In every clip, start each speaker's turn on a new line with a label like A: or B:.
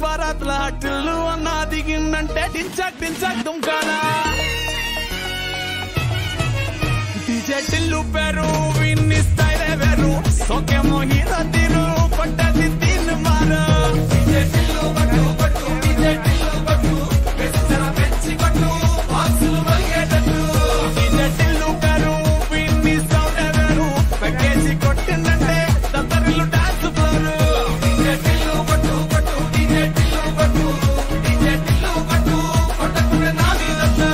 A: బారాత్ల టిల్లు అన్న దిగిందంటే డించక్ డించక్ దుంకానా డీజే టిల్లు పేరు విన్ని స్టైల్ వేరు సోకేమో హీరో తీరు పట్టది తీన్ మారు డీజే టిల్లు పట్టు పట్టు డీజే టిల్లు పట్టు వెచ్చన పెంచి పట్టు బాక్సులు వలిగేటట్టు డీజే టిల్లు పేరు విన్ని సౌండ్ వేరు ప్యాకేజీ కొట్టిందంటే దత్తరిల్లు డాన్స్ ఫ్లోరు డీజే టిల్లు పట్టు పట్టు డీజే టిల్లు పట్టు డీజే టిల్లు పట్టు కొట్టకునే నాది దత్త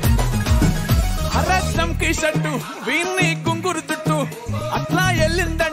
A: షట్టు వీన్ని కుంగురు చుట్టూ అట్లా ఎల్లిందంటే